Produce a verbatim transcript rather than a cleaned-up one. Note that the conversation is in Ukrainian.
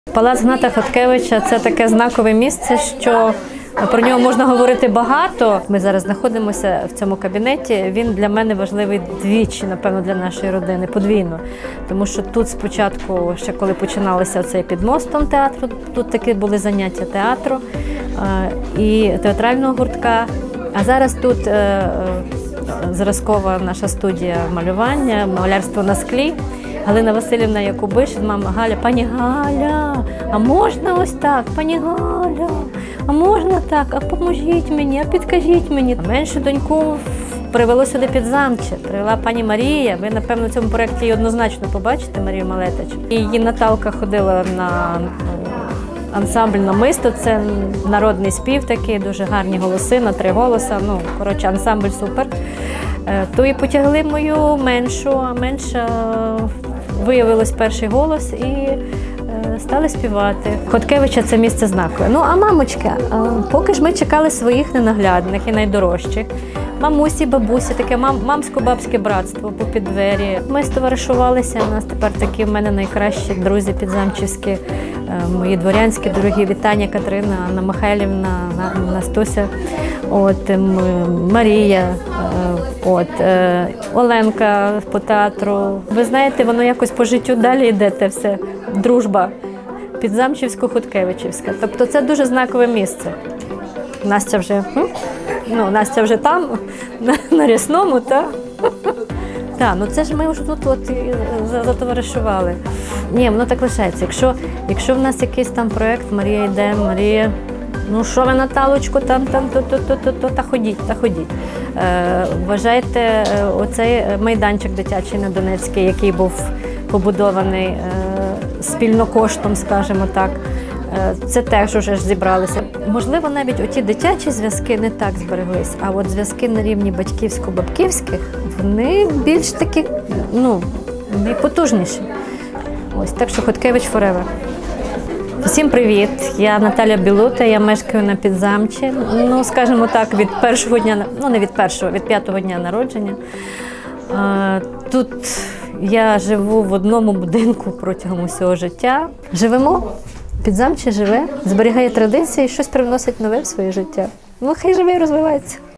Палац Гната Хоткевича – це таке знакове місце, що про нього можна говорити багато. Ми зараз знаходимося в цьому кабінеті. Він для мене важливий двічі, напевно, для нашої родини, подвійно. Тому що тут спочатку, ще коли починалося цей під мостом театру, тут такі були заняття театру і театрального гуртка. А зараз тут зразкова наша студія малювання, малярство на склі. Галина Василівна Якубиш, мама Галя, пані Галя, а можна ось так, пані Галя, а можна так, а поможіть мені, а підкажіть мені. Меншу доньку привело сюди Підзамче, привела пані Марія, ви, напевно, в цьому проєкті її однозначно побачите, Марію Малетич. І її Наталка ходила на ансамбль «Намисто», це народний спів такий, дуже гарні голоси, на три голоса, ну, коротше, ансамбль супер. То і потягли мою меншу, а менша виявилось перший голос і стали співати. Хоткевича – це місце знакове. Ну, а мамочка, поки ж ми чекали своїх ненаглядних і найдорожчих. Мамусі, бабусі, таке мам, мамсько-бабське братство попід двері. Ми стоваришувалися, у нас тепер такі в мене найкращі друзі підзамчівські, мої дворянські дорогі, Вітання, Катерина, Анна Михайлівна, Настуся, от, Марія, от, Оленка по театру. Ви знаєте, воно якось по життю далі йде те все, дружба підзамчівсько-хоткевичівська. Тобто це дуже знакове місце. Настя вже, ну, Настя вже там, на, на Рясному, так? Так, ну це ж ми вже тут от затоваришували. Ні, воно так лишається. Якщо, якщо в нас якийсь там проєкт, Марія йде, Марія, ну що ви, Наталочку, там, там, то, то, то, то, то, та ходіть, та ходіть. Е, вважайте, оцей майданчик дитячий на Донецький, який був побудований е, спільно коштом, скажімо так, е, це теж уже ж зібралися. Можливо, навіть оті дитячі зв'язки не так збереглись, а от зв'язки на рівні батьківсько-бабківських, вони більш такі, ну, найпотужніші. Ось, так що Хоткевич forever. Всім привіт! Я Наталя Білута, я мешкаю на Підзамчі. Ну, скажімо так, від першого дня, ну не від першого, від п'ятого дня народження. Тут я живу в одному будинку протягом усього життя. Живемо, Підзамче живе, зберігає традиції і щось привносить нове в своє життя. Ну, хай живе і розвивається.